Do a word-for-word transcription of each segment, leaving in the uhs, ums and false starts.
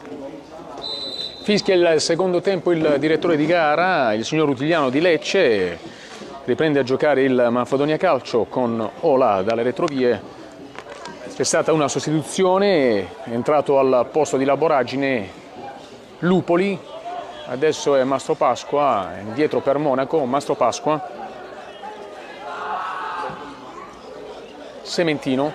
Fischia il secondo tempo il direttore di gara, il signor Utiliano di Lecce, riprende a giocare il Manfredonia Calcio con Ola dalle retrovie. C'è stata una sostituzione, è entrato al posto di Laboragine Lupoli, adesso è Mastro Pasqua, indietro per Monaco, Mastro Pasqua, Sementino,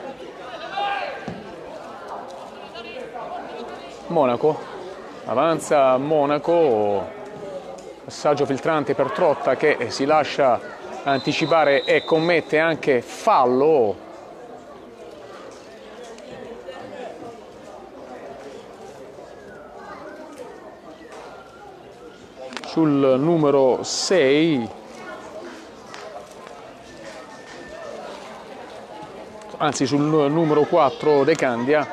Monaco. Avanza Monaco, passaggio filtrante per Trotta che si lascia anticipare e commette anche fallo. Sul numero sei, anzi sul numero quattro De Candia.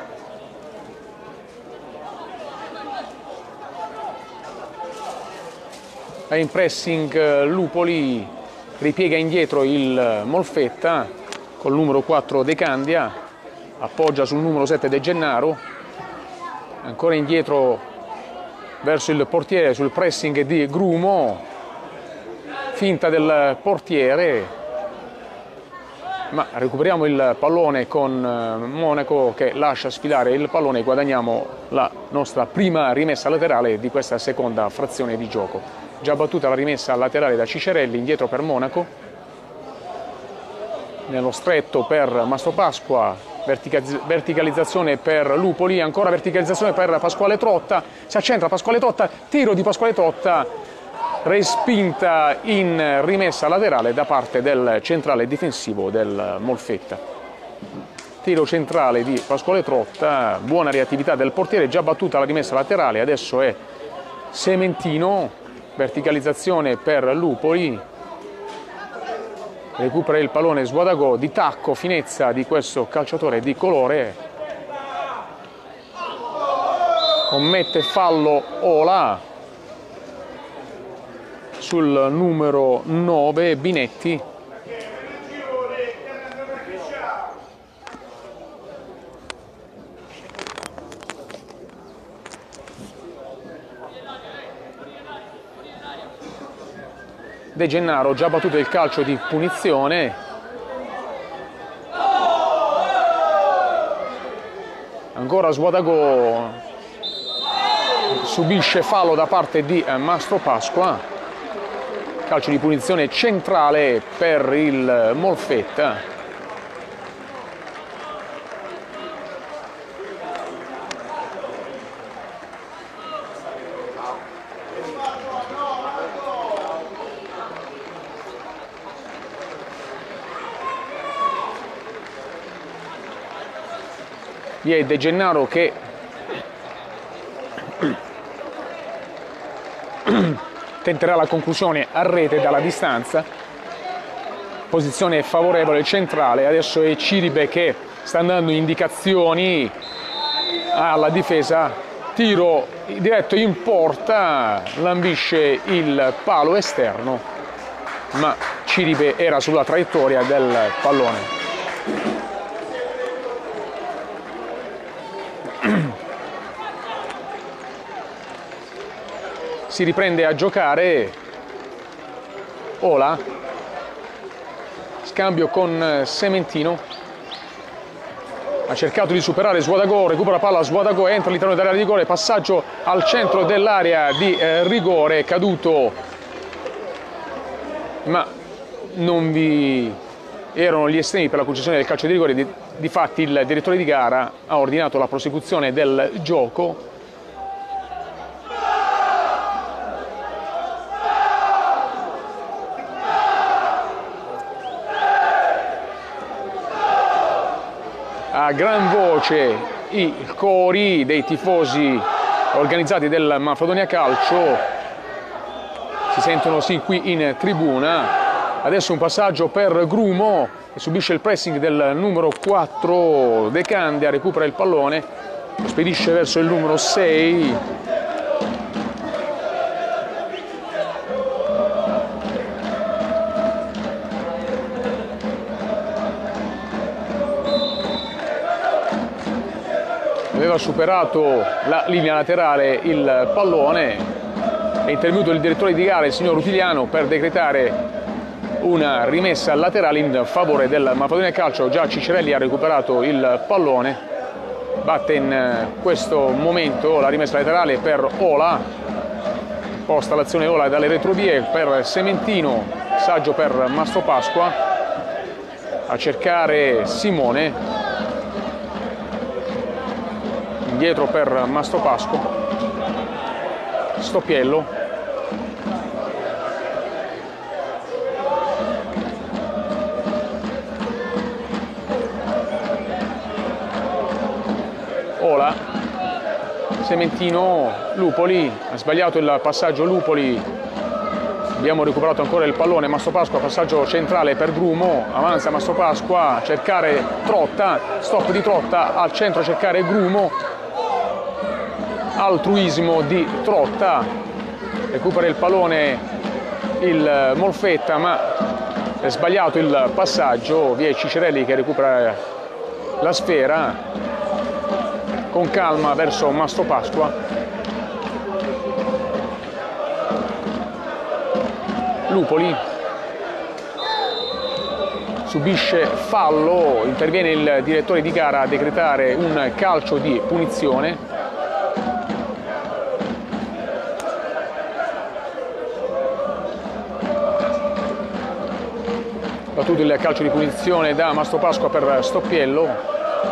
In pressing Lupoli, ripiega indietro il Molfetta col numero quattro De Candia, appoggia sul numero sette De Gennaro, ancora indietro verso il portiere sul pressing di Grumo, finta del portiere, ma recuperiamo il pallone con Monaco che lascia sfilare il pallone e guadagniamo la nostra prima rimessa laterale di questa seconda frazione di gioco. Già battuta la rimessa laterale da Cicerelli, indietro per Monaco, nello stretto per Mastro Pasqua, verticalizzazione per Lupoli, ancora verticalizzazione per Pasquale Trotta, si accentra Pasquale Trotta, tiro di Pasquale Trotta, respinta in rimessa laterale da parte del centrale difensivo del Molfetta. Tiro centrale di Pasquale Trotta, buona reattività del portiere, già battuta la rimessa laterale, adesso è Sementino, verticalizzazione per Lupoli, recupera il pallone Sguadagò, di tacco, finezza di questo calciatore di colore, commette fallo Ola sul numero nove Binetti. De Gennaro già battuto il calcio di punizione, ancora Sguadagò, subisce fallo da parte di Mastro Pasqua, calcio di punizione centrale per il Molfetta. Vi è De Gennaro che tenterà la conclusione a rete dalla distanza, posizione favorevole centrale, adesso è Ciribe che sta dando indicazioni alla difesa, tiro diretto in porta, lambisce il palo esterno, ma Ciribe era sulla traiettoria del pallone. Si riprende a giocare Ola, scambio con Sementino, ha cercato di superare Sguadagò, recupera palla Sguadagò, entra all'interno dell'area di rigore, passaggio al centro dell'area di eh, rigore, caduto, ma non vi erano gli estremi per la concessione del calcio di rigore, di, difatti il direttore di gara ha ordinato la prosecuzione del gioco. A gran voce i cori dei tifosi organizzati del Manfredonia Calcio si sentono sì qui in tribuna. Adesso un passaggio per Grumo che subisce il pressing del numero quattro De Candia, recupera il pallone, lo spedisce verso il numero sei. Aveva già superato la linea laterale il pallone, è intervenuto il direttore di gara, il signor Rutiliano, per decretare una rimessa laterale in favore del Manfredonia Calcio. Già Cicerelli ha recuperato il pallone, batte in questo momento la rimessa laterale per Ola, posta l'azione Ola dalle retrovie per Sementino, saggio per Mastropasqua, a cercare Simone, indietro per Mastropasqua, Stoppiello, Ola, Sementino, Lupoli, ha sbagliato il passaggio Lupoli, abbiamo recuperato ancora il pallone, Mastropasqua, passaggio centrale per Grumo, avanza Mastropasqua a cercare Trotta, stop di Trotta, al centro a cercare Grumo, altruismo di Trotta, recupera il pallone il Molfetta, ma è sbagliato il passaggio, vi è Cicerelli che recupera la sfera con calma verso Mastropasqua. Lupoli subisce fallo, interviene il direttore di gara a decretare un calcio di punizione. Battuto il calcio di punizione da Mastropasqua per Stoppiello.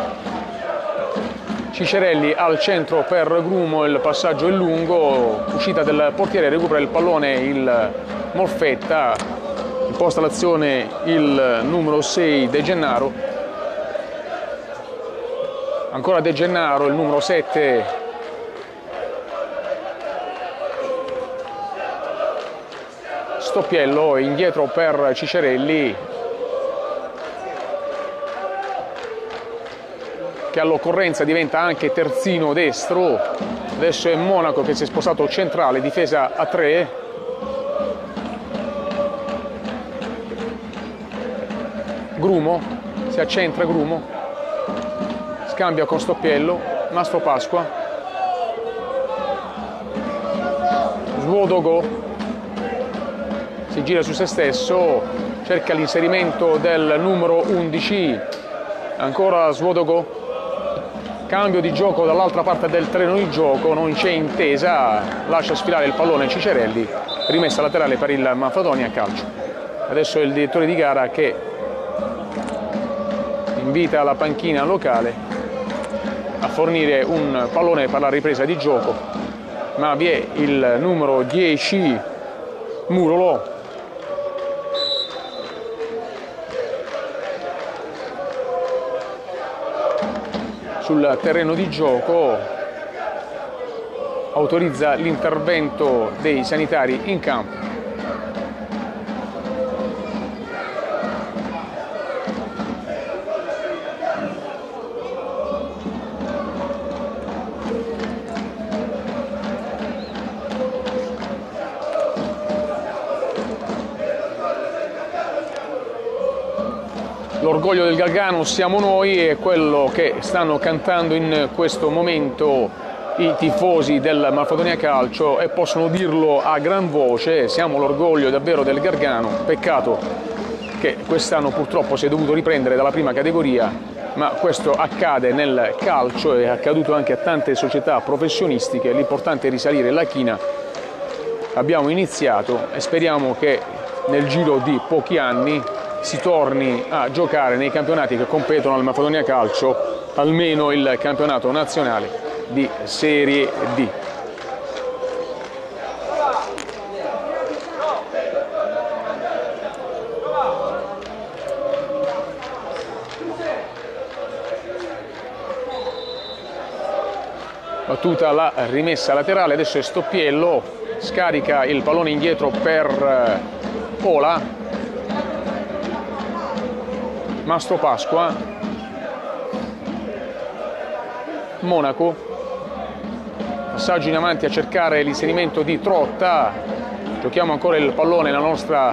Cicerelli al centro per Grumo, il passaggio è lungo, uscita del portiere, recupera il pallone il Molfetta, imposta l'azione il numero sei De Gennaro, ancora De Gennaro, il numero sette Stoppiello, indietro per Cicerelli, che all'occorrenza diventa anche terzino destro. Adesso è Monaco che si è spostato centrale, difesa a tre. Grumo, si accentra Grumo, scambia con Stoppiello, Mastropasqua, Svuodogo, si gira su se stesso, cerca l'inserimento del numero undici, ancora Svuodogo. Cambio di gioco dall'altra parte del terreno di gioco, non c'è intesa, lascia sfilare il pallone Cicerelli, rimessa laterale per il Manfredonia Calcio. Adesso è il direttore di gara che invita la panchina locale a fornire un pallone per la ripresa di gioco, ma vi è il numero dieci Murolo, sul terreno di gioco, autorizza l'intervento dei sanitari in campo. L'orgoglio del Gargano siamo noi, è quello che stanno cantando in questo momento i tifosi del Manfredonia Calcio e possono dirlo a gran voce: siamo l'orgoglio davvero del Gargano. Peccato che quest'anno purtroppo si è dovuto riprendere dalla prima categoria, ma questo accade nel calcio, è accaduto anche a tante società professionistiche. L'importante è risalire la china. Abbiamo iniziato e speriamo che nel giro di pochi anni si torni a giocare nei campionati che competono al Manfredonia Calcio, almeno il campionato nazionale di Serie D. Battuta la rimessa laterale, adesso è Stoppiello, scarica il pallone indietro per Ola, Mastropasqua, Monaco, passaggio in avanti a cercare l'inserimento di Trotta, giochiamo ancora il pallone nella nostra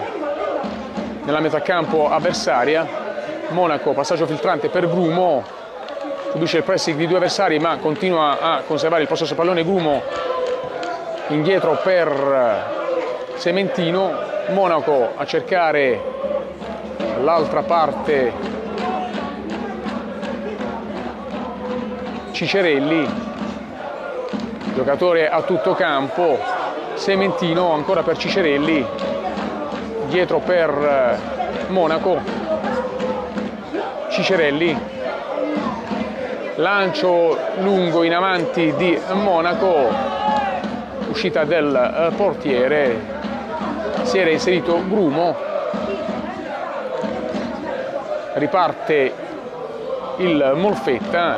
nella metà campo avversaria. Monaco, passaggio filtrante per Grumo, subisce il pressing di due avversari ma continua a conservare il possesso pallone. Grumo indietro per Sementino, Monaco a cercare l'altra parte Cicerelli, giocatore a tutto campo. Sementino ancora per Cicerelli, dietro per Monaco, Cicerelli, lancio lungo in avanti di Monaco, uscita del portiere, si era inserito Grumo, riparte il Molfetta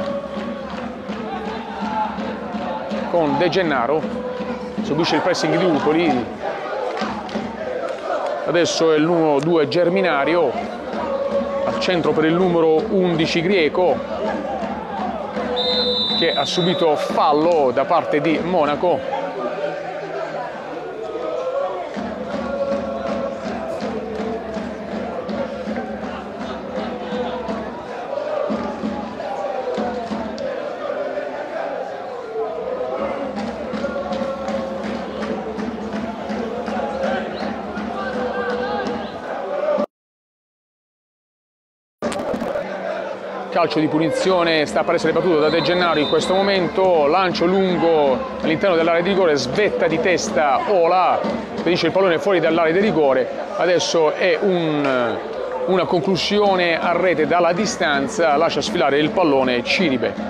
con De Gennaro, subisce il pressing di Upoli, adesso è il numero due Germinario, al centro per il numero undici Grieco, che ha subito fallo da parte di Monaco. Calcio di punizione sta per essere battuto da De Gennaro in questo momento, lancio lungo all'interno dell'area di rigore, svetta di testa Ola, spedisce il pallone fuori dall'area di rigore, adesso è un, una conclusione a rete dalla distanza, lascia sfilare il pallone Ciribe.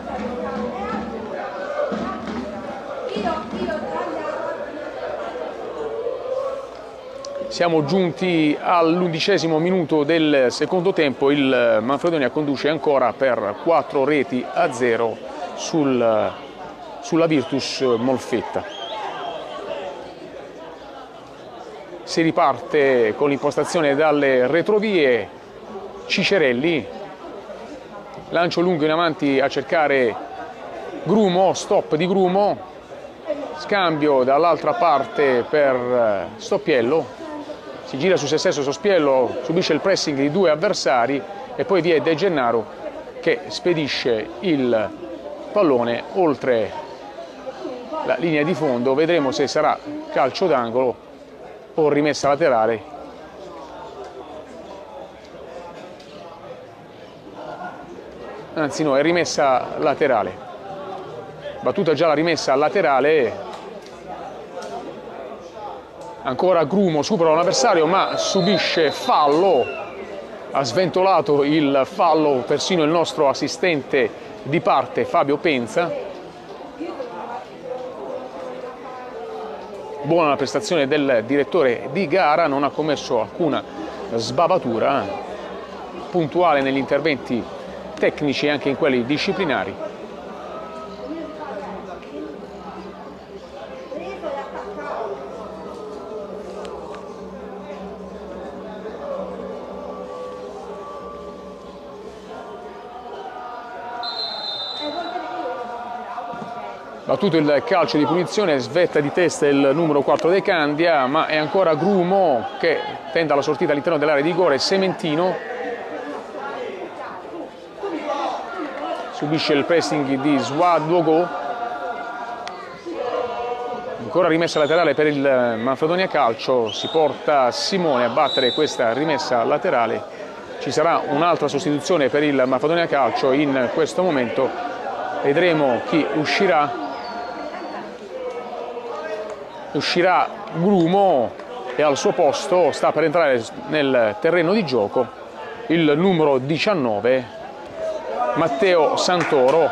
Siamo giunti all'undicesimo minuto del secondo tempo, il Manfredonia conduce ancora per quattro reti a zero sul, sulla Virtus Molfetta. Si riparte con l'impostazione dalle retrovie, Cicerelli, lancio lungo in avanti a cercare Grumo, stop di Grumo, scambio dall'altra parte per Stoppiello. Si gira su se stesso Sospiello, subisce il pressing di due avversari e poi vi è De Gennaro che spedisce il pallone oltre la linea di fondo. Vedremo se sarà calcio d'angolo o rimessa laterale. Anzi no, è rimessa laterale. Battuta già la rimessa laterale. Ancora Grumo supera un avversario ma subisce fallo, ha sventolato il fallo persino il nostro assistente di parte Fabio Penza. Buona la prestazione del direttore di gara, non ha commesso alcuna sbavatura, puntuale negli interventi tecnici e anche in quelli disciplinari. Battuto il calcio di punizione, svetta di testa il numero quattro De Candia, ma è ancora Grumo che tenta la sortita all'interno dell'area di rigore. Sementino subisce il pressing di Swadogo, ancora rimessa laterale per il Manfredonia Calcio, si porta Simone a battere questa rimessa laterale. Ci sarà un'altra sostituzione per il Manfredonia Calcio in questo momento, vedremo chi uscirà. Uscirà Grumo e al suo posto sta per entrare nel terreno di gioco il numero diciannove Matteo Santoro.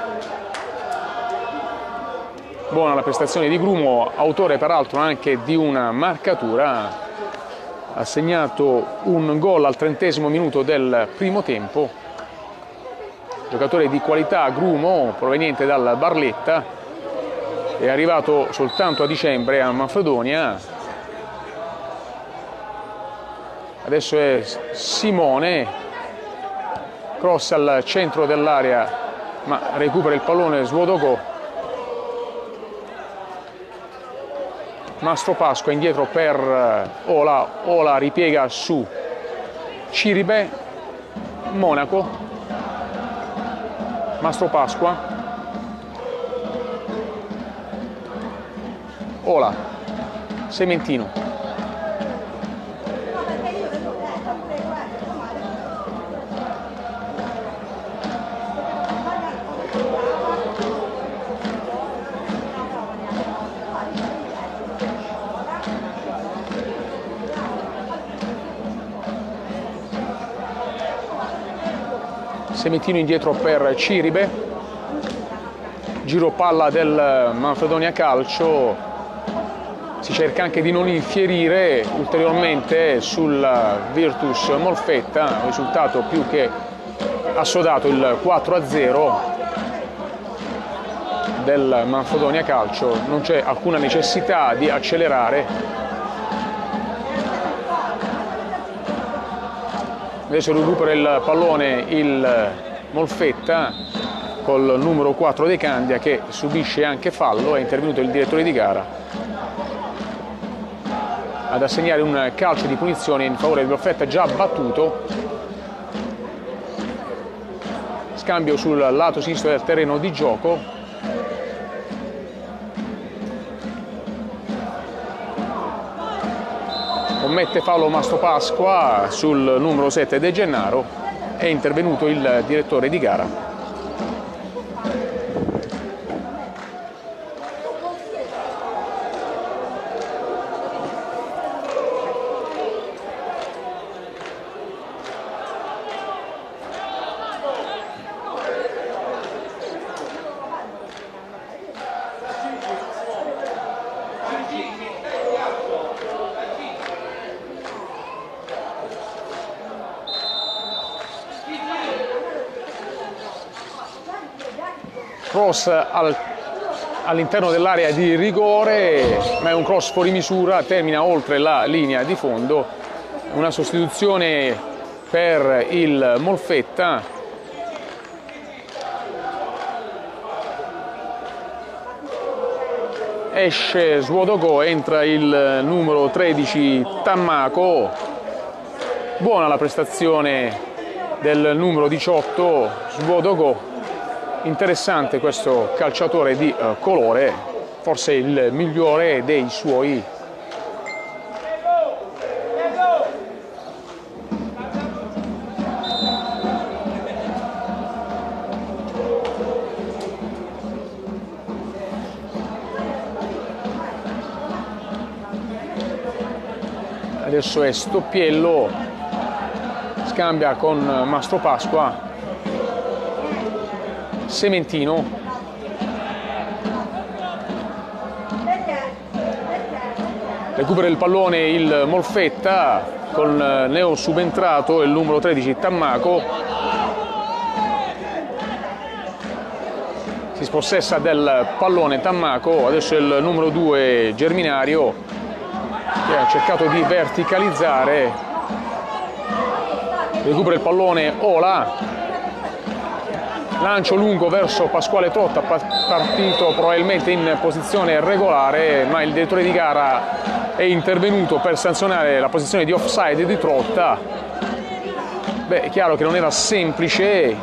Buona la prestazione di Grumo, autore peraltro anche di una marcatura, ha segnato un gol al trentesimo minuto del primo tempo. Giocatore di qualità Grumo, proveniente dal Barletta, è arrivato soltanto a dicembre a Manfredonia. Adesso è Simone, cross al centro dell'area ma recupera il pallone Swadogo. Mastro Pasqua indietro per Ola, Ola ripiega su Ciribe, Monaco. Mastro Pasqua, Ola, Sementino. Sementino indietro per Ciribe, giro palla del Manfredonia Calcio, si cerca anche di non infierire ulteriormente sul Virtus Molfetta, un risultato più che assodato, il quattro a zero del Manfredonia Calcio, non c'è alcuna necessità di accelerare. Adesso recupera il pallone il Molfetta col numero quattro De Candia, che subisce anche fallo. È intervenuto il direttore di gara ad assegnare un calcio di punizione in favore del Molfetta già battuto. Scambio sul lato sinistro del terreno di gioco. Commette fallo Mastro Pasqua sul numero sette De Gennaro, è intervenuto il direttore di gara. Cross al, all'interno dell'area di rigore, ma è un cross fuori misura, termina oltre la linea di fondo. Una sostituzione per il Molfetta. Esce Svuodogo, entra il numero tredici Tammaco. Buona la prestazione del numero diciotto Svuodogo. Interessante questo calciatore di uh, colore, forse il migliore dei suoi. Adesso è Stoppiello, scambia con Mastro Pasqua. Sementino, recupera il pallone il Molfetta con neo subentrato il numero tredici Tammaco, si spossessa del pallone Tammaco. Adesso è il numero due Germinario, che ha cercato di verticalizzare, recupera il pallone Ola. Lancio lungo verso Pasquale Trotta, partito probabilmente in posizione regolare, ma il direttore di gara è intervenuto per sanzionare la posizione di offside di Trotta. Beh, è chiaro che non era semplice.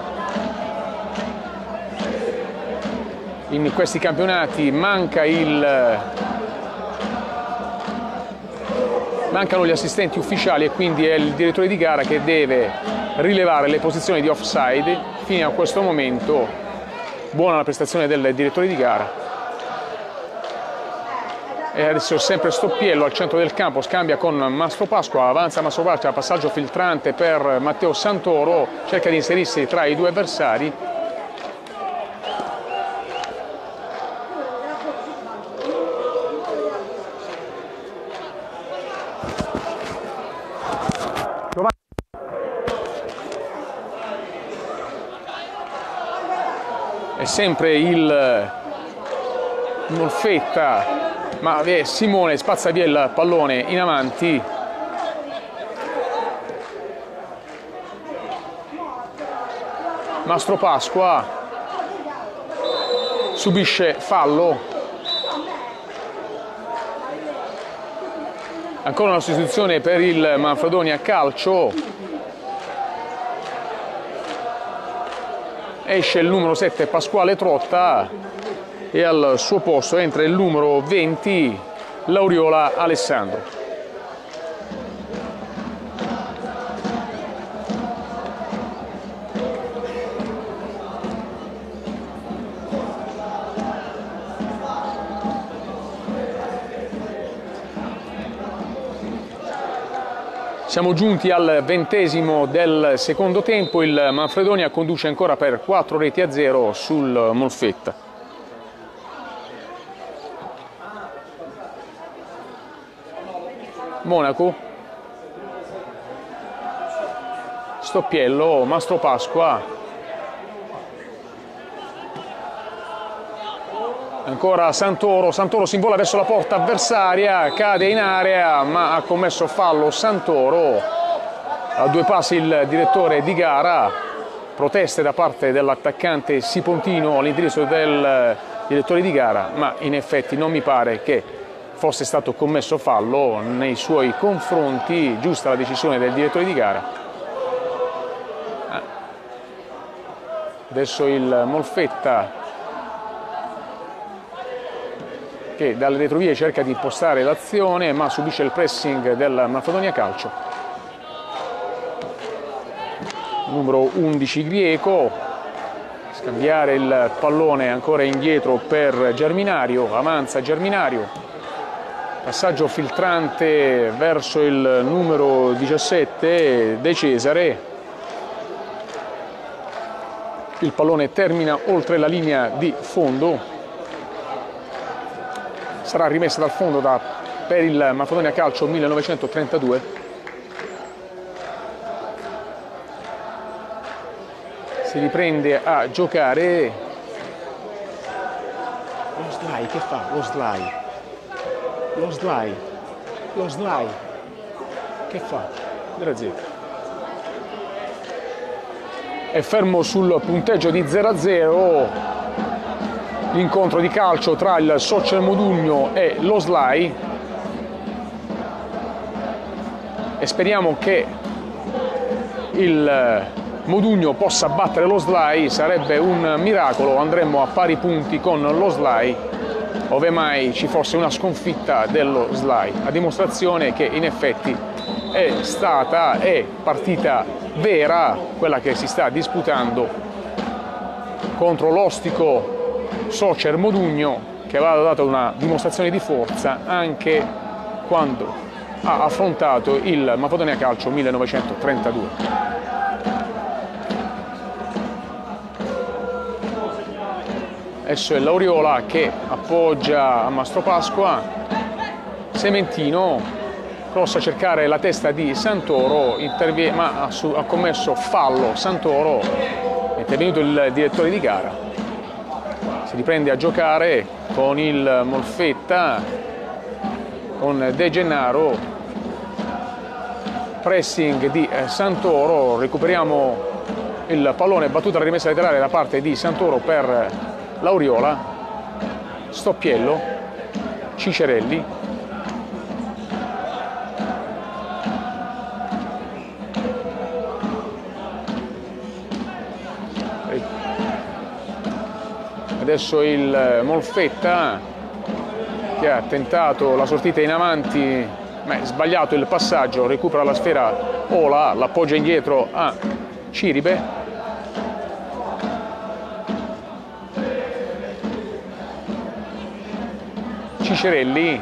In questi campionati manca il... mancano gli assistenti ufficiali e quindi è il direttore di gara che deve rilevare le posizioni di offside. Fino a questo momento buona la prestazione del direttore di gara. E adesso sempre Stoppiello al centro del campo, scambia con Mastro Pasqua, avanza Mastro Pasqua, passaggio filtrante per Matteo Santoro, cerca di inserirsi tra i due avversari. È sempre il Molfetta, ma Simone spazza via il pallone in avanti. Mastro Pasqua subisce fallo. Ancora una sostituzione per il Manfredonia Calcio. esce il numero sette Pasquale Trotta e al suo posto entra il numero venti Lauriola Alessandro. Siamo giunti al ventesimo del secondo tempo, il Manfredonia conduce ancora per quattro reti a zero sul Molfetta. Monaco, Stoppiello, Mastropasqua, ancora Santoro, Santoro si invola verso la porta avversaria, cade in area ma ha commesso fallo Santoro. A due passi il direttore di gara, proteste da parte dell'attaccante Sipontino all'indirizzo del direttore di gara, ma in effetti non mi pare che fosse stato commesso fallo nei suoi confronti. Giusta la decisione del direttore di gara. Adesso il Molfetta che dalle retrovie cerca di impostare l'azione ma subisce il pressing del Manfredonia Calcio. Numero undici Grieco, scambiare il pallone ancora indietro per Germinario, avanza Germinario, passaggio filtrante verso il numero diciassette De Cesare, il pallone termina oltre la linea di fondo, sarà rimessa dal fondo da, per il Manfredonia Calcio millenovecentotrentadue. Si riprende a giocare. Lo Slai, che fa? Lo Slai. Lo Slai. Lo Slai. Che fa? zero a zero. È fermo sul punteggio di zero a zero. L'incontro di calcio tra il Soccer Modugno e lo Slai e speriamo che il Modugno possa battere lo Slai, sarebbe un miracolo, andremmo a pari punti con lo Slai ove mai ci fosse una sconfitta dello Slai, a dimostrazione che in effetti è stata, è partita vera quella che si sta disputando contro l'ostico Soccer Modugno, che aveva dato una dimostrazione di forza anche quando ha affrontato il Manfredonia Calcio millenovecentotrentadue. Adesso è Lauriola che appoggia a Mastropasqua, Sementino, cross a cercare la testa di Santoro, ma ha, ha commesso fallo Santoro, è intervenuto il direttore di gara. Si riprende a giocare con il Molfetta, con De Gennaro, pressing di Santoro, recuperiamo il pallone, battuta la rimessa laterale da parte di Santoro per Lauriola, Stoppiello, Cicerelli, adesso il Molfetta che ha tentato la sortita in avanti, ma è sbagliato il passaggio, recupera la sfera Ola, l'appoggia indietro a Ciribe. Cicerelli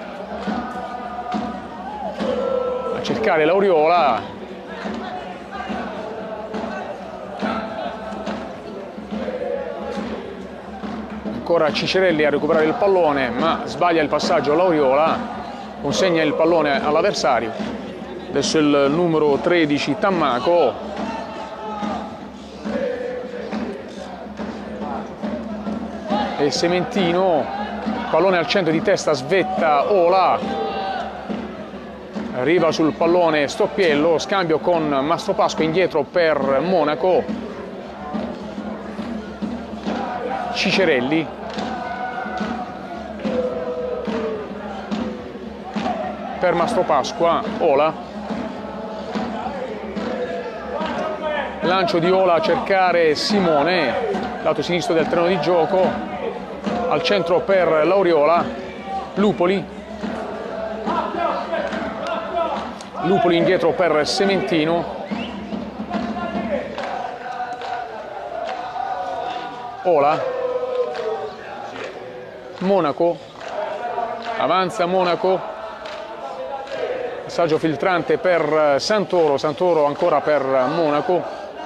a cercare Lauriola, ancora Cicerelli a recuperare il pallone ma sbaglia il passaggio a Lauriola, consegna il pallone all'avversario. Adesso il numero tredici Tammaco, e Sementino, pallone al centro di testa, svetta Ola, arriva sul pallone Stoppiello, scambio con Mastropasqua indietro per Monaco, Cicerelli, per Mastropasqua, Ola, lancio di Ola a cercare Simone, lato sinistro del terreno di gioco, al centro per Lauriola, Lupoli, Lupoli indietro per Sementino, Ola, Monaco, avanza Monaco, passaggio filtrante per Santoro, Santoro ancora per Monaco,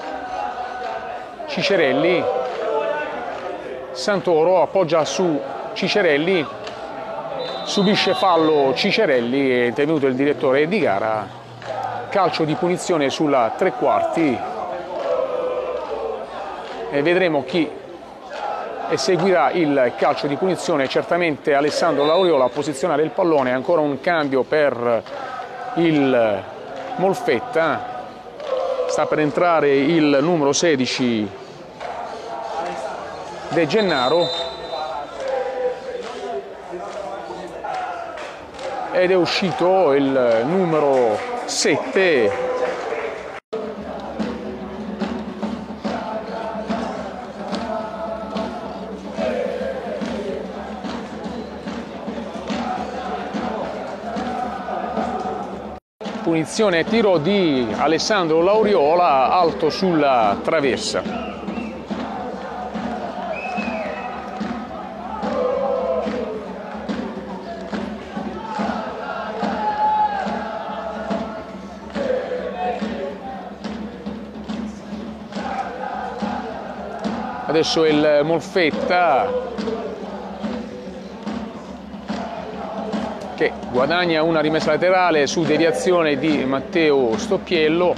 Cicerelli, Santoro appoggia su Cicerelli, subisce fallo Cicerelli, è intervenuto il direttore di gara, calcio di punizione sulla tre quarti e vedremo chi eseguirà il calcio di punizione. Certamente Alessandro Lauriola a posizionare il pallone, ancora un cambio per il Molfetta, sta per entrare il numero sedici De Gennaro ed è uscito il numero sette punizione e tiro di Alessandro Lauriola alto sulla traversa. Adesso il Molfetta che guadagna una rimessa laterale su deviazione di Matteo Stoppiello.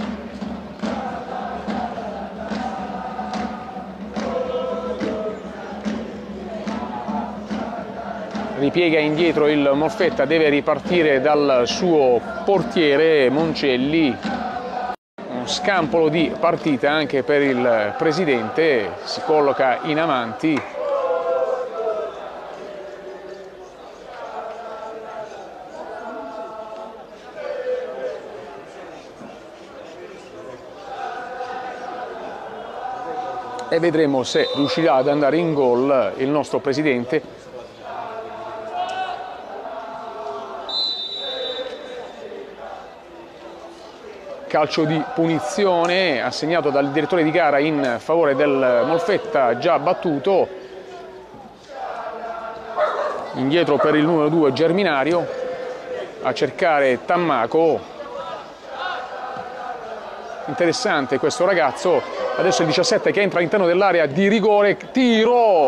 Ripiega indietro il Molfetta, deve ripartire dal suo portiere Moncelli. Uno scampolo di partita anche per il presidente, si colloca in avanti. E vedremo se riuscirà ad andare in gol il nostro presidente. Calcio di punizione assegnato dal direttore di gara in favore del Molfetta, già battuto. Indietro per il numero due Germinario, a cercare Tammaco. Interessante questo ragazzo. Adesso il diciassette che entra all'interno dell'area di rigore, tiro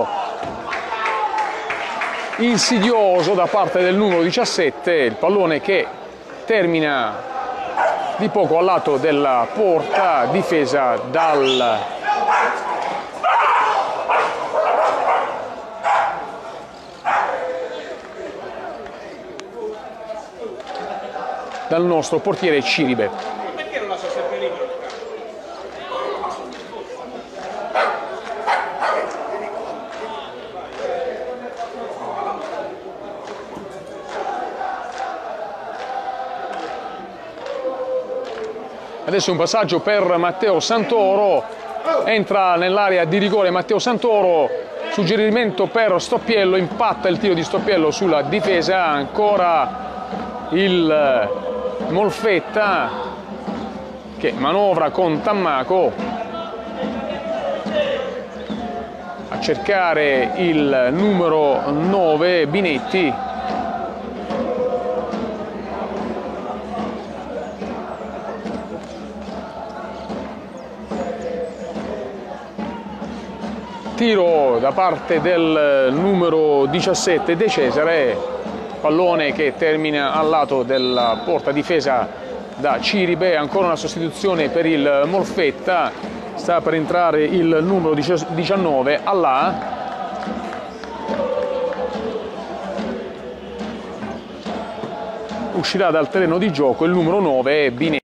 insidioso da parte del numero diciassette, il pallone che termina di poco al lato della porta, difesa dal dal nostro portiere Ciribe. Adesso un passaggio per Matteo Santoro, entra nell'area di rigore Matteo Santoro, suggerimento per Stoppiello, impatta il tiro di Stoppiello sulla difesa, ancora il Molfetta che manovra con Tammaco a cercare il numero nove Binetti. Tiro da parte del numero diciassette De Cesare, pallone che termina al lato della porta difesa da Ciribe, ancora una sostituzione per il Molfetta, sta per entrare il numero diciannove Allà, uscirà dal terreno di gioco il numero nove Binetti.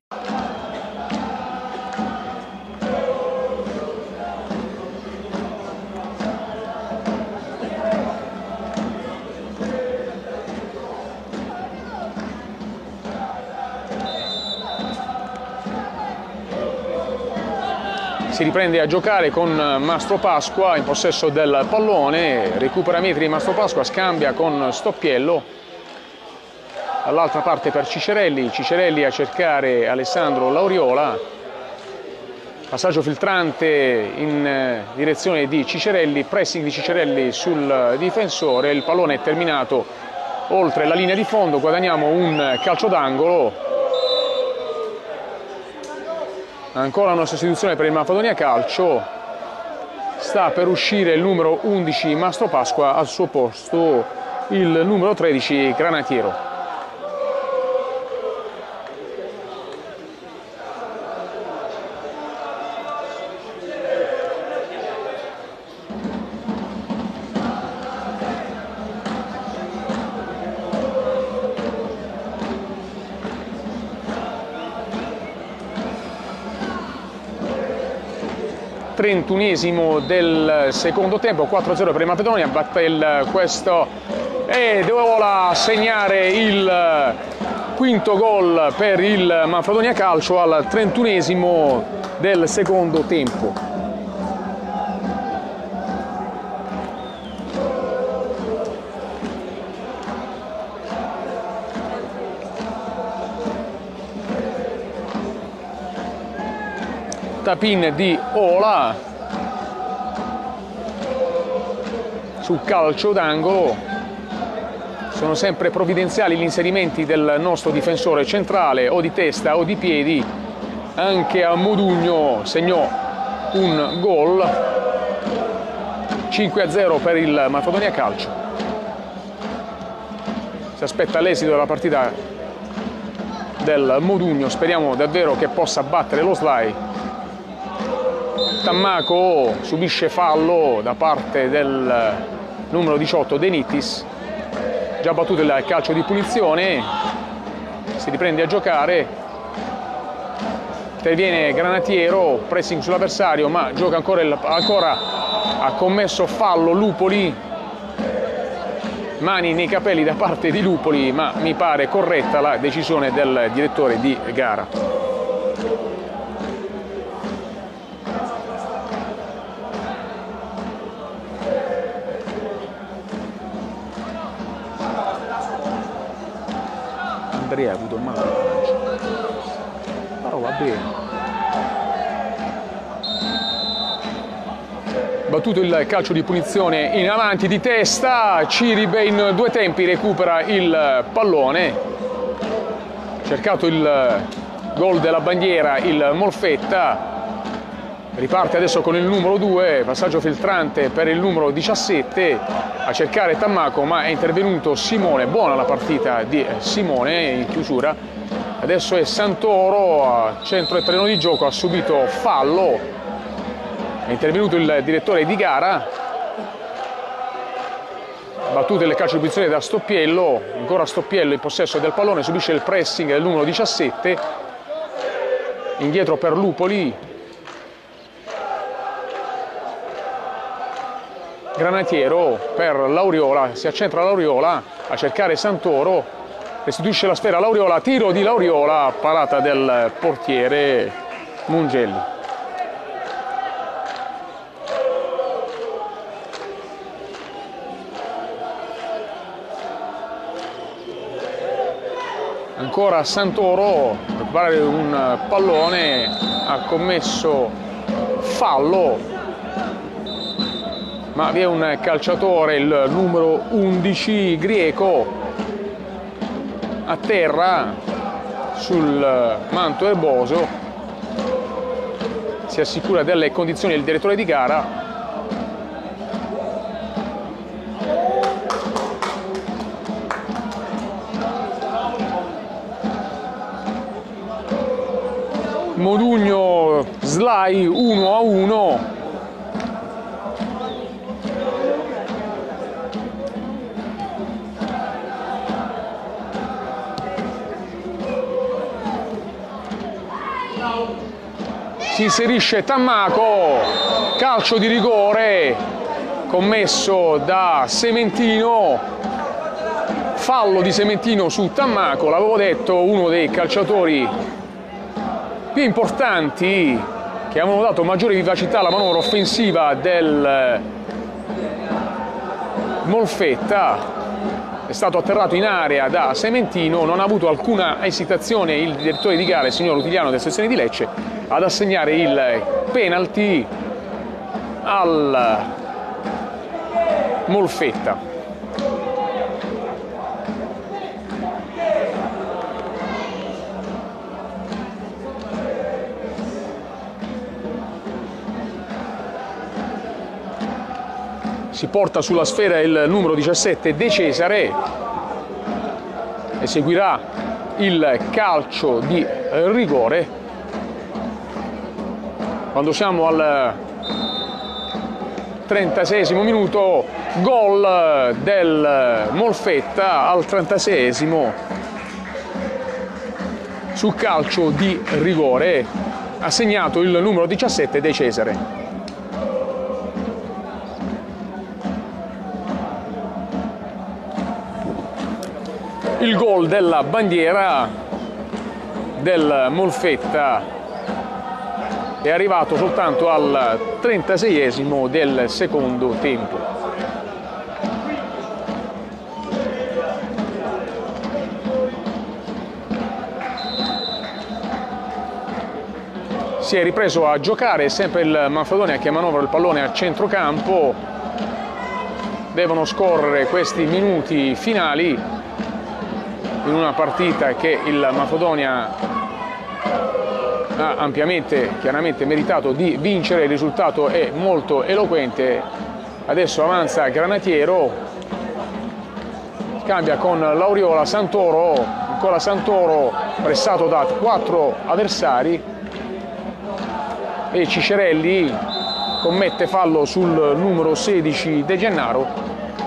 si riprende a giocare con Mastro Pasqua in possesso del pallone, recupera metri Mastro Pasqua, scambia con Stoppiello, dall'altra parte per Cicerelli, Cicerelli a cercare Alessandro Lauriola, passaggio filtrante in direzione di Cicerelli, pressing di Cicerelli sul difensore, il pallone è terminato oltre la linea di fondo, guadagniamo un calcio d'angolo. Ancora una sostituzione per il Manfredonia Calcio, sta per uscire il numero undici Mastro Pasqua, al suo posto il numero tredici Granatiero. trentunesimo del secondo tempo, quattro a zero per il Manfredonia, batte il, questo e doveva segnare il quinto gol per il Manfredonia Calcio al trentunesimo del secondo tempo. Tapin di Ola su calcio d'angolo, sono sempre provvidenziali gli inserimenti del nostro difensore centrale, o di testa o di piedi. Anche a Modugno segnò un gol, cinque a zero per il Manfredonia Calcio. Si aspetta l'esito della partita del Modugno, speriamo davvero che possa battere lo S L A I. Tammaco subisce fallo da parte del numero diciotto De Nittis, già battuto il calcio di punizione, si riprende a giocare, interviene Granatiero, pressing sull'avversario ma gioca ancora, il, ancora ha commesso fallo Lupoli, mani nei capelli da parte di Lupoli, ma mi pare corretta la decisione del direttore di gara. Andrea ha avuto il male alla pancia, però va bene. Battuto il calcio di punizione in avanti di testa, Ciribe in due tempi recupera il pallone, cercato il gol della bandiera il Molfetta, riparte adesso con il numero due, passaggio filtrante per il numero diciassette, a cercare Tammaco ma è intervenuto Simone, buona la partita di Simone in chiusura. Adesso è Santoro a centro e terreno di gioco, ha subito fallo, è intervenuto il direttore di gara, battuto il calcio di punizione da Stoppiello, ancora Stoppiello in possesso del pallone, subisce il pressing del numero diciassette, indietro per Lupoli, Granatiero per Lauriola, si accentra Lauriola a cercare Santoro, restituisce la sfera a Lauriola, tiro di Lauriola, parata del portiere Mungelli. Ancora Santoro a recuperare un pallone, ha commesso fallo, ma vi è un calciatore, il numero undici Grieco, a terra sul manto erboso, si assicura delle condizioni il direttore di gara. Modugno S L A I uno a uno. Si inserisce Tammaco, calcio di rigore commesso da Sementino, fallo di Sementino su Tammaco, l'avevo detto, uno dei calciatori più importanti che avevano dato maggiore vivacità alla manovra offensiva del Molfetta. È stato atterrato in area da Sementino, non ha avuto alcuna esitazione il direttore di gara, il signor Utiliano della sezione di Lecce, ad assegnare il penalty al Molfetta. Si porta sulla sfera il numero diciassette De Cesare e seguirà il calcio di rigore. Quando siamo al trentaseiesimo minuto, gol del Molfetta al trentaseiesimo su calcio di rigore, ha segnato il numero diciassette De Cesare. Il gol della bandiera del Molfetta è arrivato soltanto al trentaseiesimo del secondo tempo. Si è ripreso a giocare, sempre il Manfredonia che manovra il pallone a centrocampo. Devono scorrere questi minuti finali in una partita che il Manfredonia ha ampiamente, chiaramente meritato di vincere. Il risultato è molto eloquente. Adesso avanza Granatiero, cambia con Lauriola, Santoro, ancora Santoro pressato da quattro avversari e Cicerelli commette fallo sul numero sedici De Gennaro.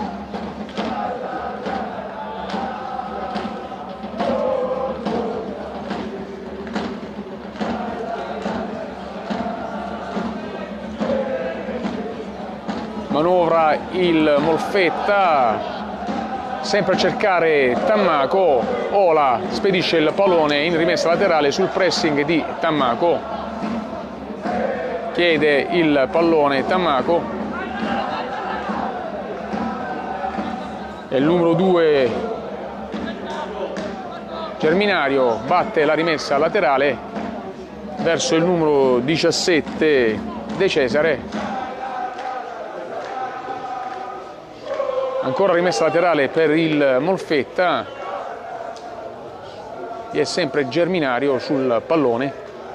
Manovra il Molfetta, sempre a cercare Tammaco. Ola spedisce il pallone in rimessa laterale sul pressing di Tammaco, chiede il pallone Tammaco e il numero due Germinario batte la rimessa laterale verso il numero diciassette De Cesare. Ancora rimessa laterale per il Molfetta e è sempre Germinario sul pallone.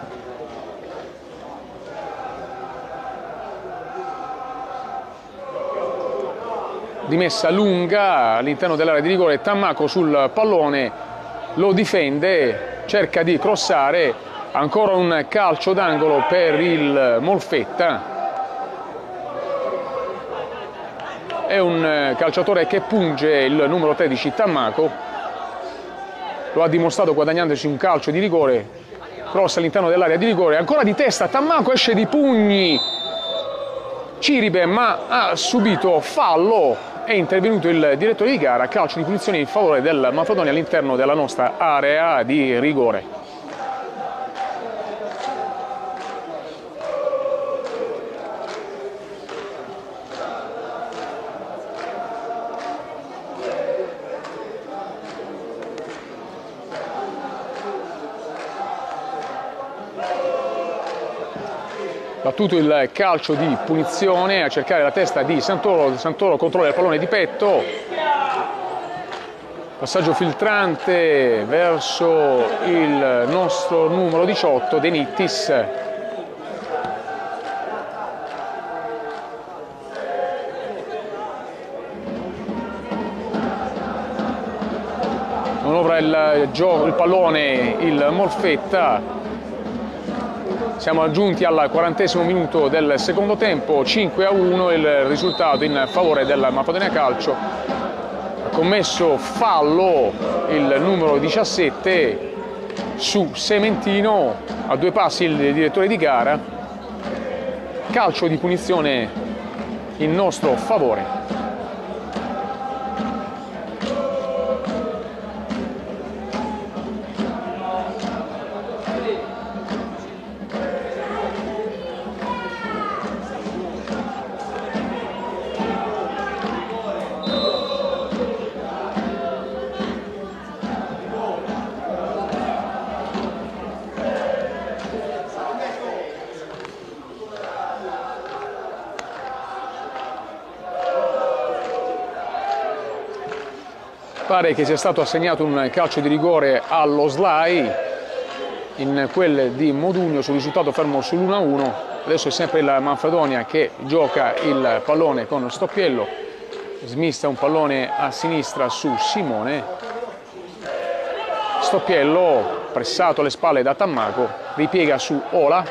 Rimessa lunga all'interno dell'area di rigore, Tammaco sul pallone, lo difende, cerca di crossare, ancora un calcio d'angolo per il Molfetta. È un calciatore che punge il numero tredici Tammaco, lo ha dimostrato guadagnandosi un calcio di rigore, cross all'interno dell'area di rigore, ancora di testa Tammaco, esce di pugni Ciribe ma ha subito fallo, è intervenuto il direttore di gara, calcio di punizione in favore del Manfredonia all'interno della nostra area di rigore. Battuto il calcio di punizione a cercare la testa di Santoro, Santoro controlla il pallone di petto, passaggio filtrante verso il nostro numero diciotto De Nittis. Manovra il, il pallone il Molfetta. Siamo giunti al quarantesimo minuto del secondo tempo, cinque a uno il risultato in favore del Manfredonia Calcio. Ha commesso fallo il numero diciassette su Sementino, a due passi il direttore di gara, calcio di punizione in nostro favore. Pare che sia stato assegnato un calcio di rigore allo S L A I in quel di Modugno sul risultato fermo sull'uno a uno. Adesso è sempre il Manfredonia che gioca il pallone con Stoppiello, smista un pallone a sinistra su Simone. Stoppiello, pressato alle spalle da Tammaco, ripiega su Ola.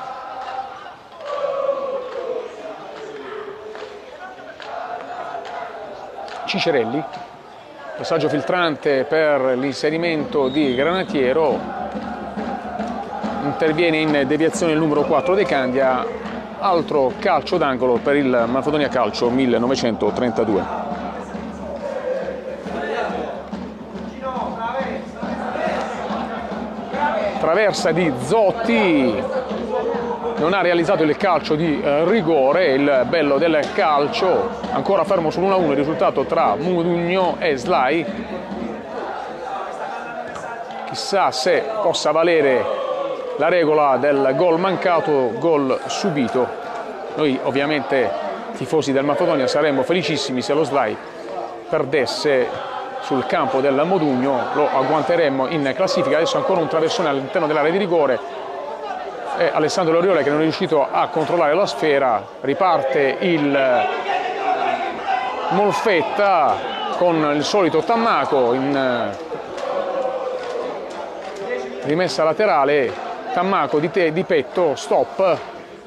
Cicerelli, passaggio filtrante per l'inserimento di Granatiero, interviene in deviazione il numero quattro De Candia, altro calcio d'angolo per il Manfredonia Calcio millenovecentotrentadue. Traversa di Zotti, non ha realizzato il calcio di eh, rigore. Il bello del calcio, ancora fermo sull'uno a uno, il risultato tra Modugno e S L A I. Chissà se possa valere la regola del gol mancato, gol subito. Noi ovviamente tifosi del Manfredonia saremmo felicissimi se lo S L A I perdesse sul campo del Modugno, lo agguanteremmo in classifica. Adesso ancora un traversone all'interno dell'area di rigore. È Alessandro Lauriola che non è riuscito a controllare la sfera. Riparte il Molfetta con il solito Tammaco in rimessa laterale. Tammaco di, te, di petto, stop,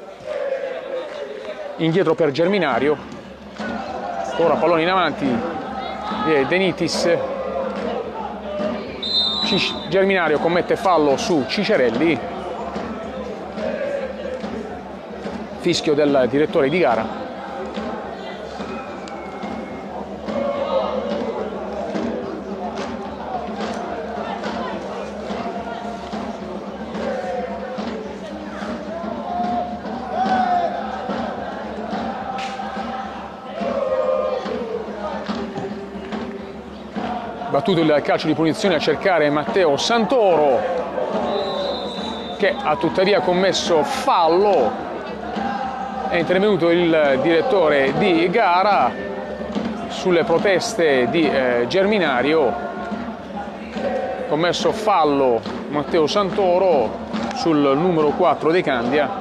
indietro per Germinario, ora pallone in avanti di De Germinario commette fallo su Cicerelli. Fischio del direttore di gara. Battuto il calcio di punizione a cercare Matteo Santoro, che ha tuttavia commesso fallo. È intervenuto il direttore di gara sulle proteste di eh, Germinario. Commesso fallo Matteo Santoro sul numero quattro De Candia.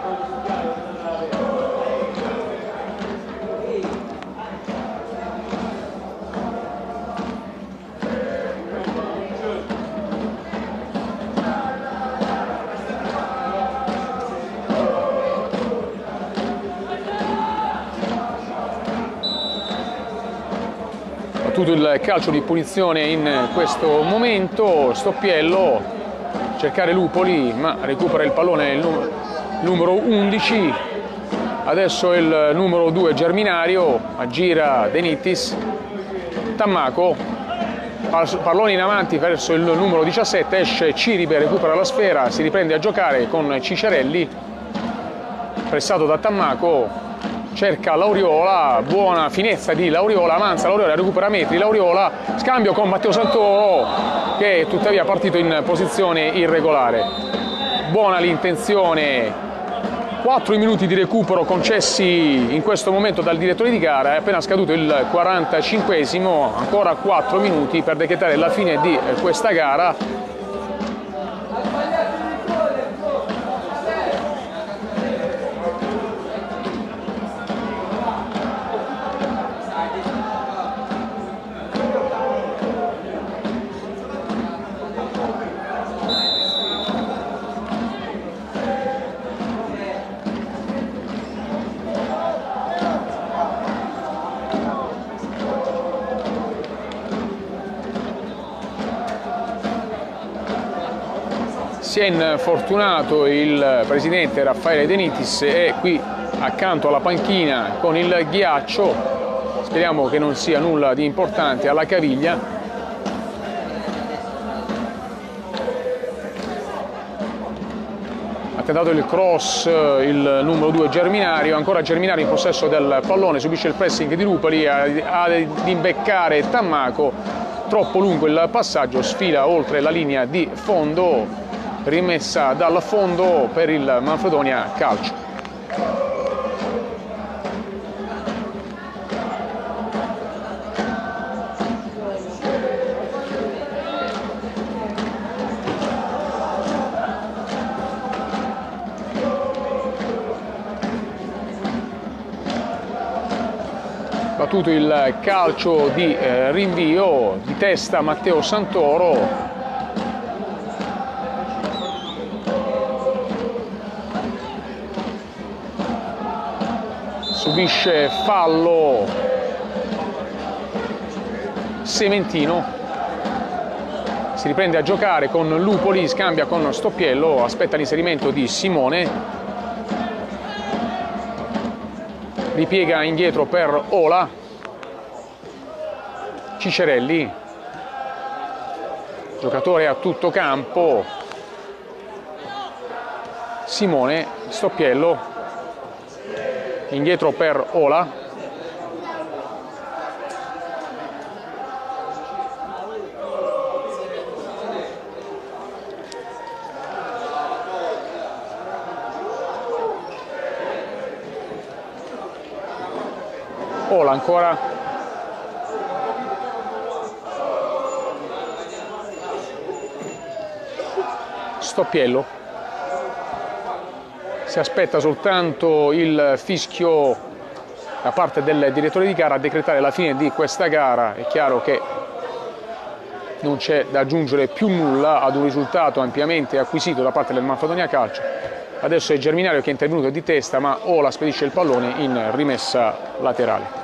Tutto il calcio di punizione in questo momento. Stoppiello, cercare Lupoli, ma recupera il pallone il num numero undici. Adesso il numero due Germinario, aggira De Nittis. Tammaco, pallone in avanti verso il numero diciassette, esce Ciribe, recupera la sfera, si riprende a giocare con Cicerelli, pressato da Tammaco. Cerca Lauriola, buona finezza di Lauriola, avanza Lauriola, recupera metri, Lauriola, scambio con Matteo Santoro che è tuttavia partito in posizione irregolare. Buona l'intenzione, quattro minuti di recupero concessi in questo momento dal direttore di gara, è appena scaduto il quarantacinquesimo, ancora quattro minuti per decretare la fine di questa gara. Si è infortunato il presidente Raffaele De Nittis, è qui accanto alla panchina con il ghiaccio, speriamo che non sia nulla di importante alla caviglia. Ha tentato il cross il numero due Germinario, ancora Germinario in possesso del pallone, subisce il pressing di Lupoli, ad imbeccare Tammaco, troppo lungo il passaggio, sfila oltre la linea di fondo. Rimessa dal fondo per il Manfredonia Calcio. battuto il calcio di eh, rinvio, di testa Matteo Santoro. Subisce fallo Sementino, si riprende a giocare con Lupoli, scambia con Stoppiello, aspetta l'inserimento di Simone. Ripiega indietro per Ola, Cicerelli, giocatore a tutto campo, Simone, Stoppiello, indietro per Ola, Ola ancora, Stoppiello, si aspetta soltanto il fischio da parte del direttore di gara a decretare la fine di questa gara. È chiaro che non c'è da aggiungere più nulla ad un risultato ampiamente acquisito da parte del Manfredonia Calcio. Adesso è Germinario che è intervenuto di testa, ma Ola spedisce il pallone in rimessa laterale.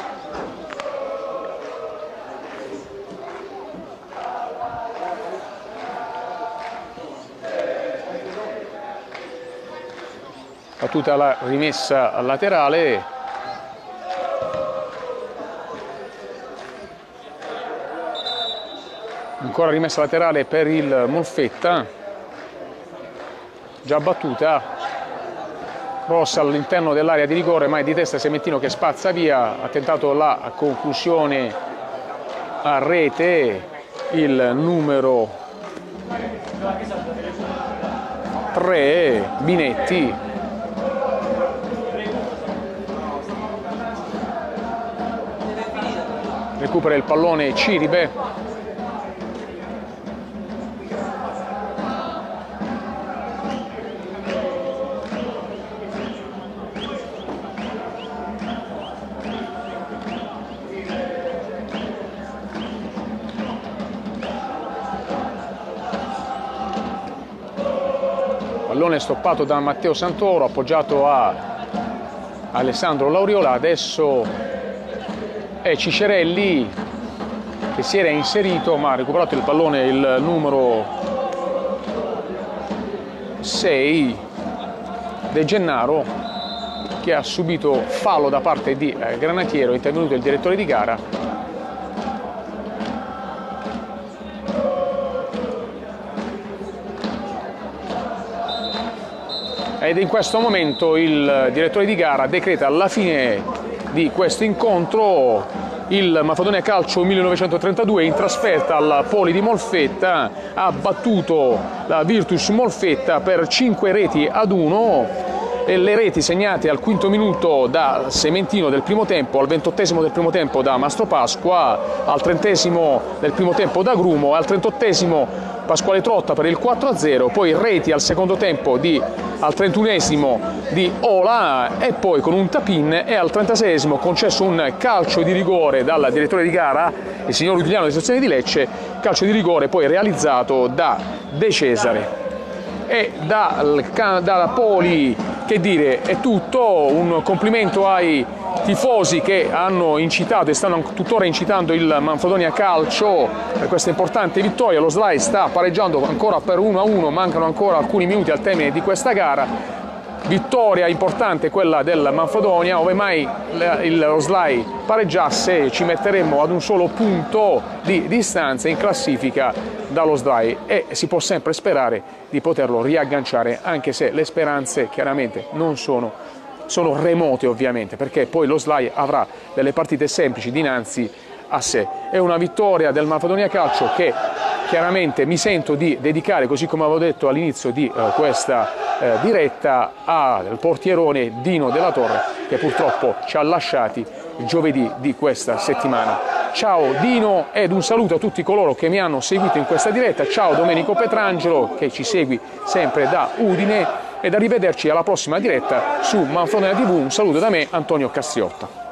Battuta la rimessa laterale. Ancora rimessa laterale per il Molfetta. Già battuta, cross all'interno dell'area di rigore, ma è di testa Sementino che spazza via. Ha tentato la conclusione a rete il numero tre, Binetti. Recupera il pallone Ciribe. Pallone stoppato da Matteo Santoro, appoggiato a Alessandro Lauriola. Adesso è Cicerelli che si era inserito, ma ha recuperato il pallone il numero sei, De Gennaro, che ha subito fallo da parte di eh, Granatiero. È intervenuto il direttore di gara. Ed in questo momento il direttore di gara decreta la fine di questo incontro. Il Manfredonia Calcio millenovecentotrentadue in trasferta al Poli di Molfetta ha battuto la Virtus Molfetta per cinque reti ad uno. E le reti segnate al quinto minuto da Sementino del primo tempo, al ventottesimo del primo tempo da Mastro Pasqua, al trentesimo del primo tempo da Grumo, al trentottesimo Pasquale Trotta per il quattro a zero, poi reti al secondo tempo di, al trentunesimo di Ola, e poi con un tap-in, e al trentaseiesimo concesso un calcio di rigore dal direttore di gara, il signor Utiliano di sezione di Lecce, calcio di rigore poi realizzato da De Cesare. E dal, dalla Poli, che dire, è tutto. Un complimento ai tifosi che hanno incitato e stanno tuttora incitando il Manfredonia Calcio per questa importante vittoria. Lo S L A I sta pareggiando ancora per uno a uno, mancano ancora alcuni minuti al termine di questa gara. Vittoria importante quella del Manfredonia. Ove mai lo S L A I pareggiasse, ci metteremmo ad un solo punto di distanza in classifica dallo S L A I, e si può sempre sperare di poterlo riagganciare, anche se le speranze chiaramente non sono, sono remote ovviamente, perché poi lo S L A I avrà delle partite semplici dinanzi a sé. È una vittoria del Manfredonia Calcio che chiaramente mi sento di dedicare, così come avevo detto all'inizio di uh, questa uh, diretta, al portierone Dino Della Torre, che purtroppo ci ha lasciati il giovedì di questa settimana. Ciao Dino, ed un saluto a tutti coloro che mi hanno seguito in questa diretta. Ciao Domenico Petrangelo, che ci segui sempre da Udine, ed arrivederci alla prossima diretta su Manfredonia tivù. Un saluto da me, Antonio Castriotta.